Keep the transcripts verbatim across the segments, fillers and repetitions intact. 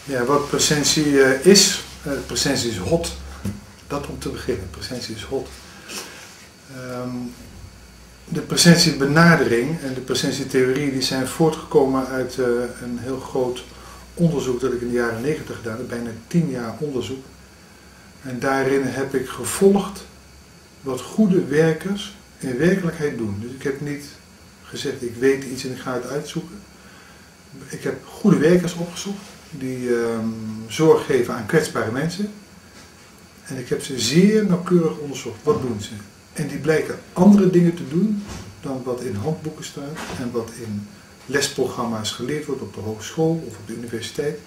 Ja, wat presentie uh, is, uh, presentie is hot. Dat om te beginnen, presentie is hot. Um, de presentiebenadering en de presentietheorie die zijn voortgekomen uit uh, een heel groot onderzoek dat ik in de jaren negentig gedaan heb, bijna tien jaar onderzoek. En daarin heb ik gevolgd wat goede werkers in werkelijkheid doen. Dus ik heb niet gezegd ik weet iets en ik ga het uitzoeken. Ik heb goede werkers opgezocht die um, zorg geven aan kwetsbare mensen. En ik heb ze zeer nauwkeurig onderzocht. Wat doen ze? En die blijken andere dingen te doen dan wat in handboeken staat en wat in lesprogramma's geleerd wordt op de hogeschool of op de universiteit.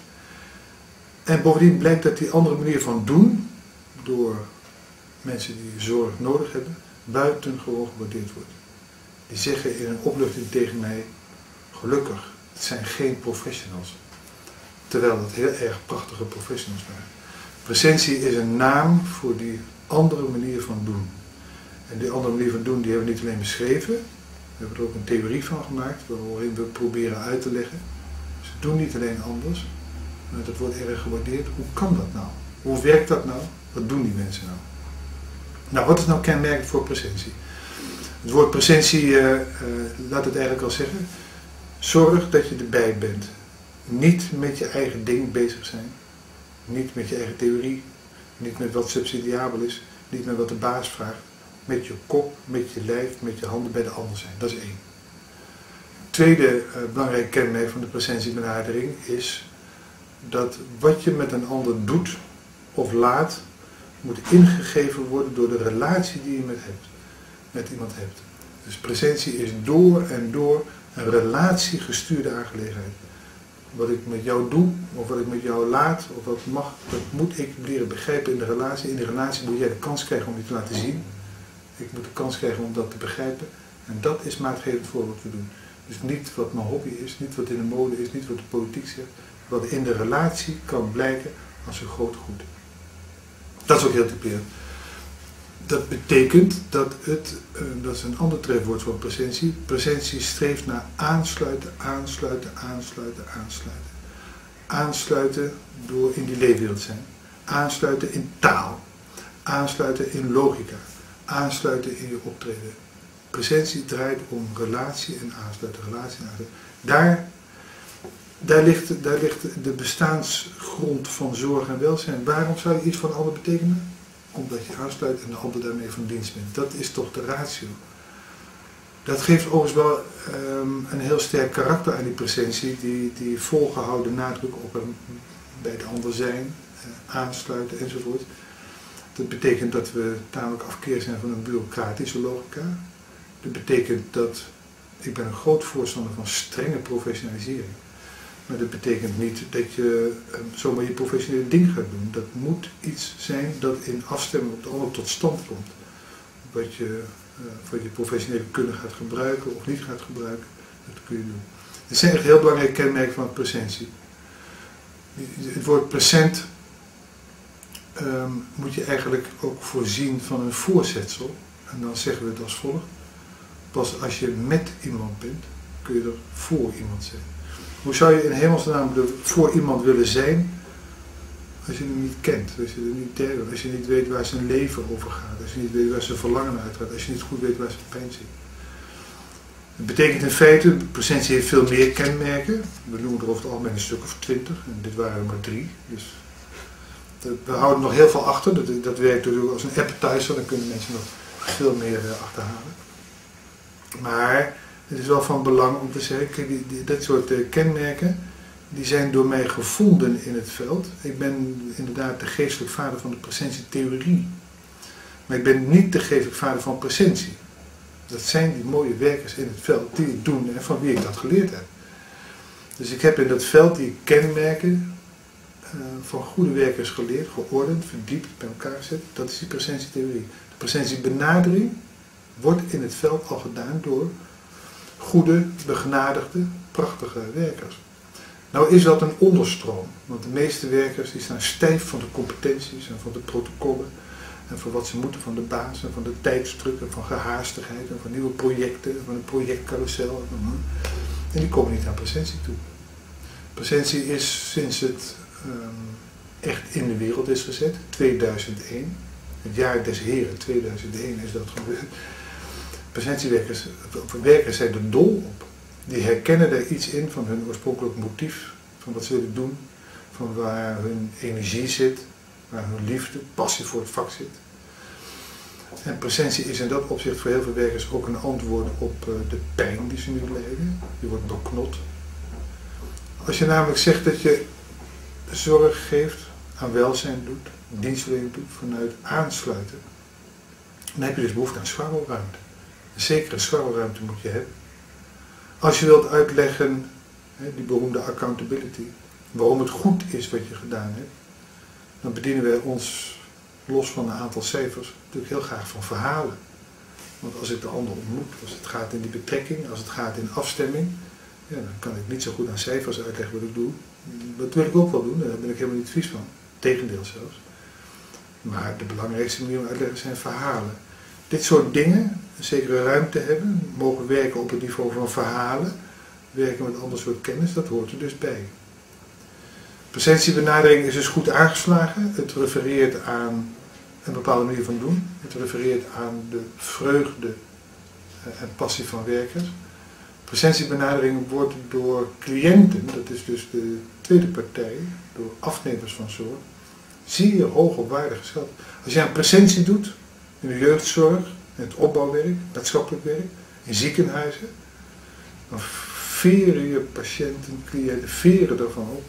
En bovendien blijkt dat die andere manier van doen, door mensen die zorg nodig hebben, buitengewoon gewaardeerd wordt. Die zeggen in een opluchting tegen mij, gelukkig, het zijn geen professionals. Terwijl dat heel erg prachtige professionals waren. Presentie is een naam voor die andere manier van doen. En die andere manier van doen die hebben we niet alleen beschreven, we hebben er ook een theorie van gemaakt waarin we proberen uit te leggen. Ze doen niet alleen anders, maar dat wordt erg gewaardeerd. Hoe kan dat nou? Hoe werkt dat nou? Wat doen die mensen nou? Nou, wat is nou kenmerkend voor presentie? Het woord presentie uh, uh, laat het eigenlijk al zeggen. Zorg dat je erbij bent. Niet met je eigen ding bezig zijn. Niet met je eigen theorie. Niet met wat subsidiabel is. Niet met wat de baas vraagt. Met je kop, met je lijf, met je handen bij de ander zijn. Dat is één. Tweede uh, belangrijk kenmerk van de presentiebenadering is dat wat je met een ander doet of laat, moet ingegeven worden door de relatie die je met, hebt, met iemand hebt. Dus presentie is door en door een relatiegestuurde aangelegenheid. Wat ik met jou doe, of wat ik met jou laat, of wat mag, dat moet ik leren begrijpen in de relatie. In de relatie moet jij de kans krijgen om je te laten zien. Ik moet de kans krijgen om dat te begrijpen. En dat is maatgevend voor wat we doen. Dus niet wat mijn hobby is, niet wat in de mode is, niet wat de politiek zegt. Wat in de relatie kan blijken als een groot goed. Dat is ook heel typerend. Dat betekent dat het, dat is een ander trefwoord voor presentie, presentie streeft naar aansluiten, aansluiten, aansluiten, aansluiten. Aansluiten door in die leefwereld te zijn. Aansluiten in taal. Aansluiten in logica. Aansluiten in je optreden. Presentie draait om relatie en aansluiten, relatie en aansluiten. Daar, daar, ligt, daar ligt de bestaansgrond van zorg en welzijn. Waarom zou je iets voor een ander betekenen? Omdat je aansluit en de ander daarmee van dienst bent. Dat is toch de ratio. Dat geeft overigens wel um, een heel sterk karakter aan die presentie, die, die volgehouden nadruk op hem bij de ander zijn, uh, aansluiten enzovoort. Dat betekent dat we tamelijk afkeer zijn van een bureaucratische logica. Dat betekent dat, ik ben een groot voorstander van strenge professionalisering. Maar dat betekent niet dat je um, zomaar je professionele ding gaat doen. Dat moet iets zijn dat in afstemming op de ander tot stand komt. Wat je, uh, wat je professionele kunde gaat gebruiken of niet gaat gebruiken, dat kun je doen. Het zijn echt heel belangrijke kenmerken van presentie. Het woord present um, moet je eigenlijk ook voorzien van een voorzetsel. En dan zeggen we het als volgt. Pas als je met iemand bent, kun je er voor iemand zijn. Hoe zou je in hemelsnaam er voor iemand willen zijn als je hem niet kent, als je er niet derde, als je niet weet waar zijn leven over gaat, als je niet weet waar zijn verlangen uitgaat, als je niet goed weet waar zijn pijn zit. Het betekent in feite, presentie heeft veel meer kenmerken. We noemen er over het algemeen een stuk of twintig en dit waren er maar drie. Dus we houden nog heel veel achter, dat, dat werkt natuurlijk als een appetizer, dan kunnen mensen nog veel meer achterhalen. Maar het is wel van belang om te zeggen, kijk, die, die, dat soort uh, kenmerken, die zijn door mij gevonden in het veld. Ik ben inderdaad de geestelijk vader van de presentietheorie. Maar ik ben niet de geestelijk vader van presentie. Dat zijn die mooie werkers in het veld die het doen en van wie ik dat geleerd heb. Dus ik heb in dat veld die kenmerken uh, van goede werkers geleerd, geordend, verdiept, bij elkaar gezet. Dat is die presentietheorie. De presentiebenadering wordt in het veld al gedaan door goede, begenadigde, prachtige werkers. Nou is dat een onderstroom, want de meeste werkers die staan stijf van de competenties en van de protocollen en van wat ze moeten van de baas en van de tijdsdruk en van gehaastigheid en van nieuwe projecten en van een projectcarousel. En die komen niet aan presentie toe. Presentie is sinds het um, echt in de wereld is gezet, tweeduizend één. Het jaar des Heren, tweeduizend één is dat gebeurd. Presentiewerkers, werkers zijn er dol op. Die herkennen er iets in van hun oorspronkelijk motief, van wat ze willen doen, van waar hun energie zit, waar hun liefde, passie voor het vak zit. En presentie is in dat opzicht voor heel veel werkers ook een antwoord op uh, de pijn die ze nu lijden. Je wordt beknot. Als je namelijk zegt dat je zorg geeft, aan welzijn doet, dienstverlening doet vanuit aansluiten, dan heb je dus behoefte aan scharrelruimte. Een zekere scharrelruimte moet je hebben. Als je wilt uitleggen, hè, die beroemde accountability, waarom het goed is wat je gedaan hebt, dan bedienen wij ons, los van een aantal cijfers, natuurlijk heel graag van verhalen. Want als ik de ander ontmoet, als het gaat in die betrekking, als het gaat in afstemming, ja, dan kan ik niet zo goed aan cijfers uitleggen wat ik doe. Dat wil ik ook wel doen, daar ben ik helemaal niet vies van. Tegendeel zelfs. Maar de belangrijkste manier om uit te leggen zijn verhalen. Dit soort dingen, een zekere ruimte hebben, mogen werken op het niveau van verhalen, werken met ander soort kennis, dat hoort er dus bij. Presentiebenadering is dus goed aangeslagen. Het refereert aan een bepaalde manier van doen. Het refereert aan de vreugde en passie van werkers. Presentiebenadering wordt door cliënten, dat is dus de tweede partij, door afnemers van zorg, zeer hoog op waarde geschat. Als je aan presentie doet, in de jeugdzorg, in het opbouwwerk, maatschappelijk werk, in ziekenhuizen, dan veren je patiënten, cliënten, veren ervan op.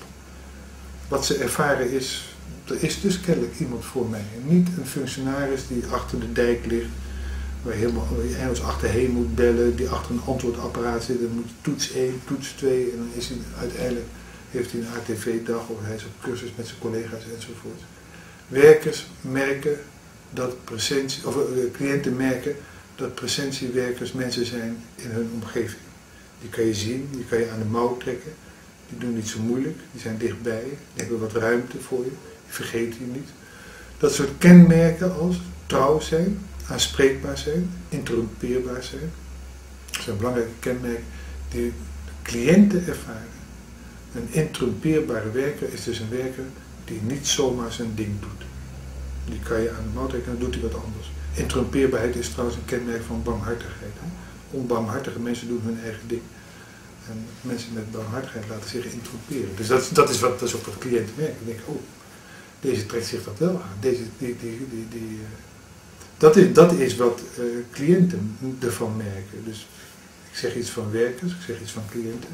Wat ze ervaren is, er is dus kennelijk iemand voor mij. En niet een functionaris die achter de dijk ligt, waar je helemaal ergens achterheen moet bellen, die achter een antwoordapparaat zit, dan moet toets één, toets twee, en dan is hij uiteindelijk, heeft hij een A T V-dag of hij is op cursus met zijn collega's enzovoort. Werkers merken dat presentie, of uh, cliënten merken dat presentiewerkers mensen zijn in hun omgeving. Die kan je zien, die kan je aan de mouw trekken, die doen niet zo moeilijk, die zijn dichtbij, die hebben wat ruimte voor je, die vergeten je niet. Dat soort kenmerken als trouw zijn, aanspreekbaar zijn, interrumpeerbaar zijn, dat zijn belangrijke kenmerken die de cliënten ervaren. Een interrumpeerbare werker is dus een werker die niet zomaar zijn ding doet. Die kan je aan de mouw trekken en dan doet hij wat anders. Interrumpeerbaarheid is trouwens een kenmerk van barmhartigheid. Hè? Onbarmhartige mensen doen hun eigen ding. En mensen met barmhartigheid laten zich interrumperen. Dus dat, dat, is, wat, dat is ook wat cliënten merken. Die denken, oh, deze trekt zich dat wel aan. Deze, die, die, die, die, uh, dat, is, dat is wat uh, cliënten ervan merken. Dus ik zeg iets van werkers, ik zeg iets van cliënten.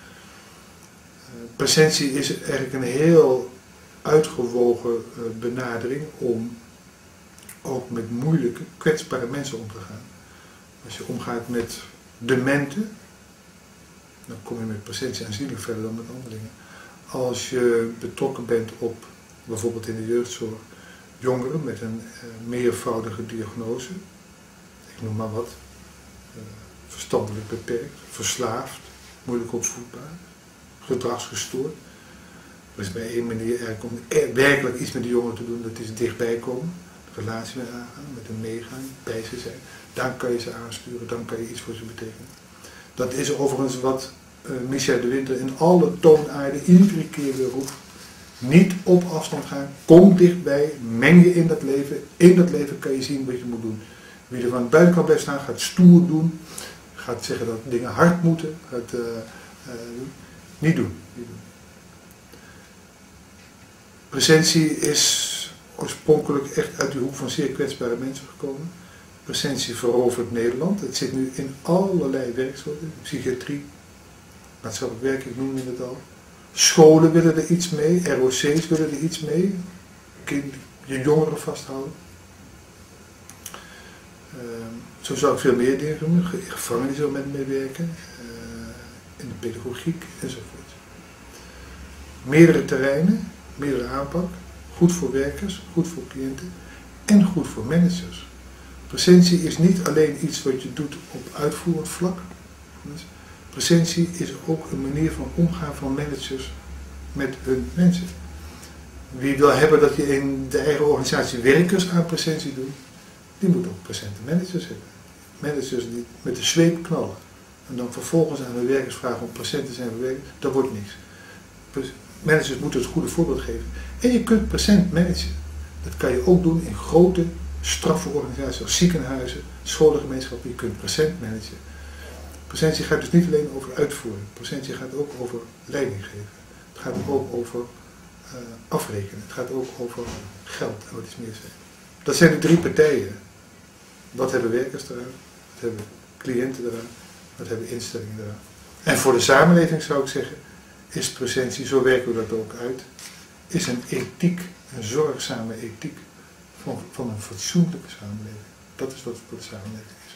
Uh, presentie is eigenlijk een heel uitgewogen uh, benadering om ook met moeilijke, kwetsbare mensen om te gaan. Als je omgaat met dementen, dan kom je met presentie aanzienlijk verder dan met andere dingen. Als je betrokken bent op, bijvoorbeeld in de jeugdzorg, jongeren met een uh, meervoudige diagnose, ik noem maar wat, uh, verstandelijk beperkt, verslaafd, moeilijk opvoedbaar, gedragsgestoord. Er is bij één manier eigenlijk om werkelijk iets met die jongeren te doen, dat is dichtbij komen, de relatie mee aangaan, met hen meegaan, bij ze zijn. Dan kan je ze aansturen, dan kan je iets voor ze betekenen. Dat is overigens wat uh, Michel de Winter in alle toonaarden iedere keer weer roept. Niet op afstand gaan, kom dichtbij, meng je in dat leven. In dat leven kan je zien wat je moet doen. Wie er van de buitenkant blijft staan, gaat stoer doen. Gaat zeggen dat dingen hard moeten. Gaat, uh, uh, niet doen. Niet doen. Presentie is oorspronkelijk echt uit de hoek van zeer kwetsbare mensen gekomen. Presentie verovert Nederland. Het zit nu in allerlei werksoorten. Psychiatrie, maatschappelijk werk, ik noemde het al. Scholen willen er iets mee, R O C's willen er iets mee. Kind, je jongeren vasthouden. Uh, zo zou ik veel meer dingen doen. Gevangenissen wil met meewerken. Uh, in de pedagogiek enzovoort. Meerdere terreinen, meerdere aanpak. Goed voor werkers, goed voor cliënten en goed voor managers. Presentie is niet alleen iets wat je doet op uitvoerend vlak. Presentie is ook een manier van omgaan van managers met hun mensen. Wie wil hebben dat je in de eigen organisatie werkers aan presentie doet, die moet ook presente managers hebben. Managers die met de zweep knallen en dan vervolgens aan hun werkers vragen om present te zijn voor werkers, dat wordt niks. managers moeten het goede voorbeeld geven. En je kunt present managen. Dat kan je ook doen in grote, straffe organisaties zoals ziekenhuizen, scholengemeenschappen. Je kunt present managen. Presentie gaat dus niet alleen over uitvoering. Presentie gaat ook over leiding geven. Het gaat ook over uh, afrekenen. Het gaat ook over geld en wat is meer zijn. Dat zijn de drie partijen. Wat hebben werkers eraan? Wat hebben cliënten eraan? Wat hebben instellingen eraan? En voor de samenleving zou ik zeggen, is presentie, zo werken we dat ook uit, is een ethiek, een zorgzame ethiek van, van een fatsoenlijke samenleving. Dat is wat voor de samenleving is.